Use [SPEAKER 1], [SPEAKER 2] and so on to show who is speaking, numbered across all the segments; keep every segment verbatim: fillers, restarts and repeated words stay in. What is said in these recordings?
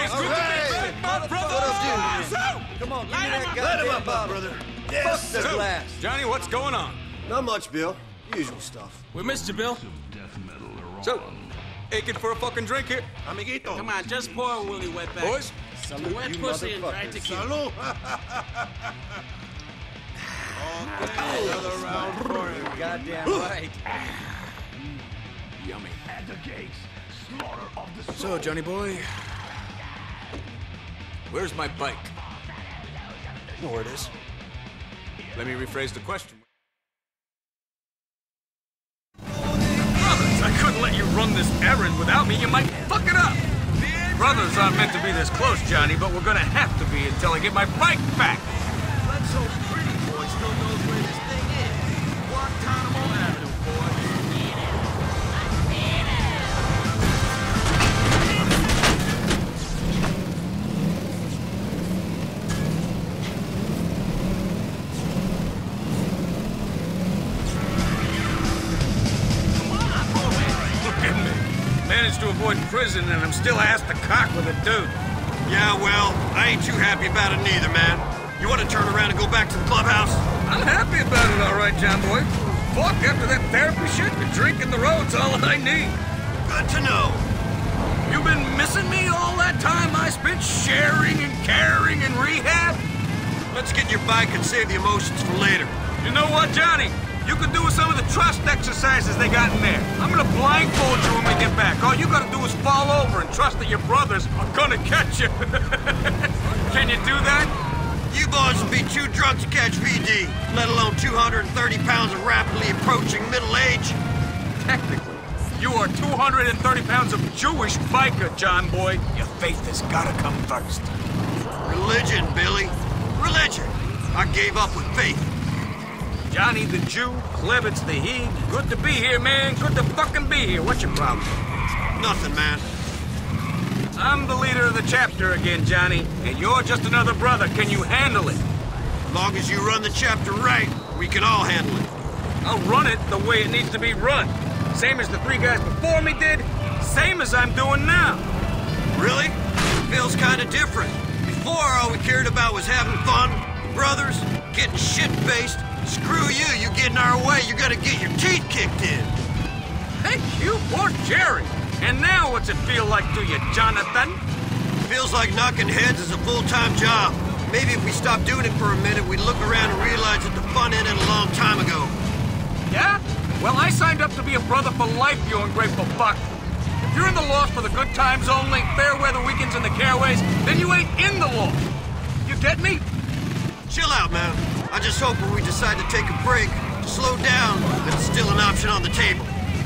[SPEAKER 1] It's good to be back, my brother! So,
[SPEAKER 2] come on, give me that
[SPEAKER 3] Let him
[SPEAKER 2] goddamn
[SPEAKER 3] up,
[SPEAKER 2] bottle.
[SPEAKER 3] brother.
[SPEAKER 2] Fuck the
[SPEAKER 1] so,
[SPEAKER 2] glass.
[SPEAKER 1] Johnny, what's going on?
[SPEAKER 2] Not much, Bill. Usual stuff.
[SPEAKER 1] We missed you, Bill. So, aching for a fucking drink here?
[SPEAKER 3] Amiguito.
[SPEAKER 4] Come on, just pour a Willie Wetback.
[SPEAKER 1] Boys?
[SPEAKER 2] Salute,
[SPEAKER 4] Wet
[SPEAKER 2] you
[SPEAKER 4] pussy and dry
[SPEAKER 2] motherfuckers.
[SPEAKER 4] tequila.
[SPEAKER 3] Salud. Another round for you.
[SPEAKER 2] Goddamn right.
[SPEAKER 1] Yummy. So, Johnny boy, where's my bike?
[SPEAKER 2] You know where it is.
[SPEAKER 1] Let me rephrase the question. Brothers, I couldn't let you run this errand without me. You might fuck it up. Brothers aren't meant to be this close, Johnny, but we're gonna have to be until I get my bike back.
[SPEAKER 3] Let's hope Pretty Boy still knows where this thing is. Guantanamo Avenue, boys.
[SPEAKER 1] Look at me. Managed to avoid prison, and I'm still asked to cock with a dude.
[SPEAKER 3] Yeah, well, I ain't too happy about it neither, man. You want to turn around and go back to the clubhouse?
[SPEAKER 1] I'm happy about it, all right, John boy. Fuck, after that therapy shit, the drink and the road's all I need.
[SPEAKER 3] Good to know.
[SPEAKER 1] You been missing me all that time I spent sharing and caring in rehab?
[SPEAKER 3] Let's get your bike and save the emotions for later.
[SPEAKER 1] You know what, Johnny? You can do some of the trust exercises they got in there. I'm gonna blindfold you when we get back. All you gotta do is fall over and trust that your brothers are gonna catch you. Can you do that?
[SPEAKER 3] You boys will be too drunk to catch V D, let alone two hundred thirty pounds of rapidly approaching middle age.
[SPEAKER 1] Technically, you are two hundred thirty pounds of Jewish biker, John boy. Your faith has gotta come first.
[SPEAKER 3] Religion, Billy. Religion. I gave up with faith.
[SPEAKER 1] Johnny the Jew, Klevitz the he. Good to be here, man. Good to fucking be here. What's your problem?
[SPEAKER 3] Nothing, man.
[SPEAKER 1] I'm the leader of the chapter again, Johnny, and you're just another brother. Can you handle it?
[SPEAKER 3] As long as you run the chapter right, we can all handle it.
[SPEAKER 1] I'll run it the way it needs to be run. Same as the three guys before me did, same as I'm doing now.
[SPEAKER 3] Really? Feels kind of different. Before, all we cared about was having fun, brothers, getting shit-faced. Screw you, you get in our way, you gotta get your teeth kicked in.
[SPEAKER 1] Thank you, poor Jerry. And now what's it feel like to you, Jonathan?
[SPEAKER 3] Feels like knocking heads is a full-time job. Maybe if we stopped doing it for a minute, we'd look around and realize that the fun ended a long time ago.
[SPEAKER 1] Yeah? Well, I signed up to be a brother for life, you ungrateful fuck. If you're in the Lost for the good times only, fair weather weekends and the caraways, then you ain't in the Lost. You get me?
[SPEAKER 3] Chill out, man. I just hope when we decide to take a break, to slow down, that it's still an option on the table.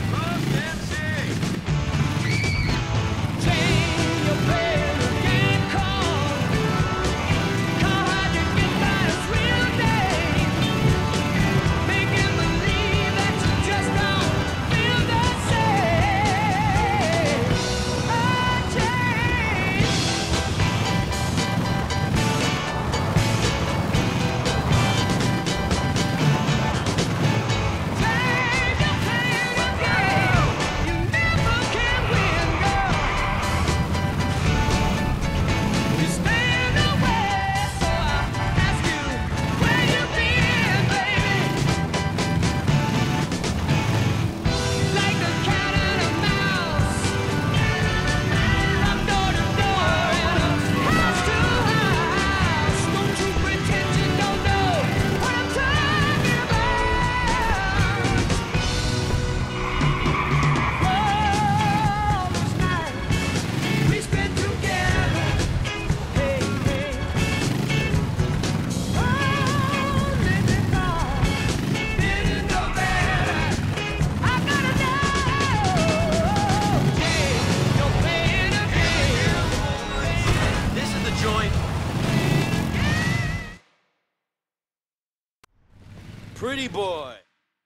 [SPEAKER 2] Pretty boy.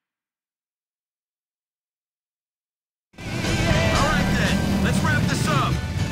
[SPEAKER 3] All right, then. Let's wrap this up.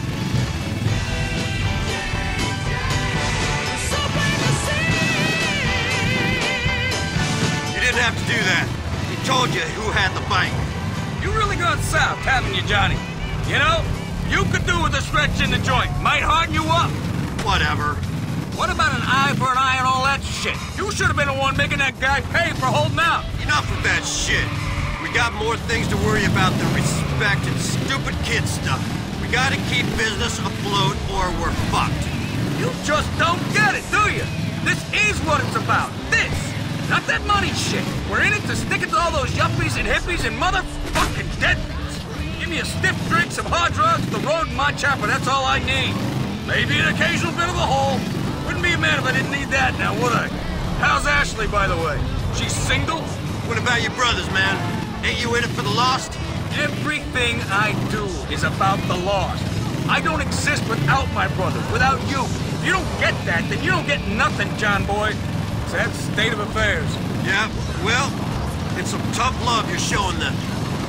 [SPEAKER 3] You didn't have to do that. He told you who had the bike.
[SPEAKER 1] You really gone south, haven't you, Johnny? You know, You could do with a stretch in the joint. Might harden you up.
[SPEAKER 3] Whatever.
[SPEAKER 1] What about an eye for an eye and all that shit? You should have been the one making that guy pay for holding out.
[SPEAKER 3] Enough of that shit. We got more things to worry about than respect and stupid kid stuff. We gotta keep business afloat or we're fucked.
[SPEAKER 1] You just don't get it, do you? This is what it's about. This. Not that money shit. We're in it to stick it to all those yuppies and hippies and motherfucking deadbeats. Give me a stiff drink, some hard drugs, the road, and my chopper. That's all I need. Maybe an occasional bit of a hole. Wouldn't be mad if I didn't need that now, would I? How's Ashley, by the way? She's single?
[SPEAKER 3] What about your brothers, man? Ain't you in it for the lost?
[SPEAKER 1] Everything I do is about the lost. I don't exist without my brother, without you. If you don't get that, then you don't get nothing, John boy. Sad state of affairs.
[SPEAKER 3] Yeah, well, it's some tough love you're showing them.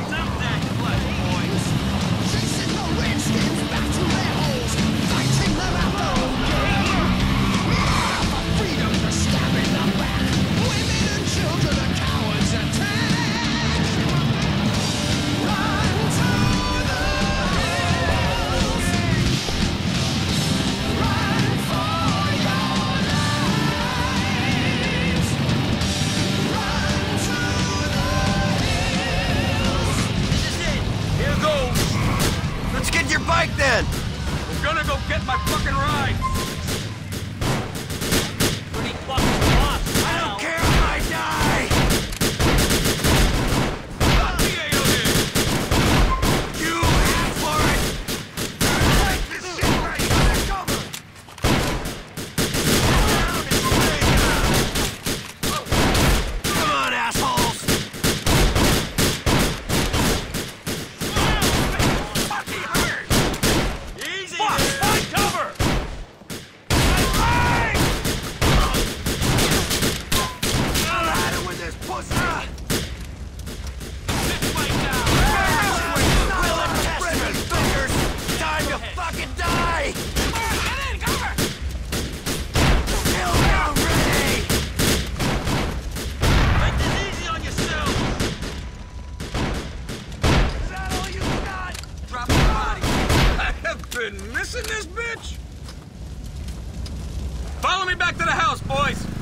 [SPEAKER 5] Chasing the redskins back to their holes, fighting them out their own game. For freedom, they're stabbing them back. Women and children are cowards attack. Run to the hills. Run for your lives. Run to the hills.
[SPEAKER 1] Here goes.
[SPEAKER 3] Let's get your bike then.
[SPEAKER 1] I'm gonna go get my fucking ride.
[SPEAKER 4] Pretty fucking lost.
[SPEAKER 3] I don't care if I die. You asked for it. Take this shit right here. Cover. Come on, assholes. Fucking hurt.
[SPEAKER 1] Easy. Fuck, find cover.
[SPEAKER 3] I'll hide it with this pussy. Will and testament fingers. Time to fucking die. Get in, cover. Kill down, ready.
[SPEAKER 1] Make this easy on yourself.
[SPEAKER 3] Is that all you got?
[SPEAKER 1] Drop the body. I have been missing this bitch. Follow me back to the house, boys.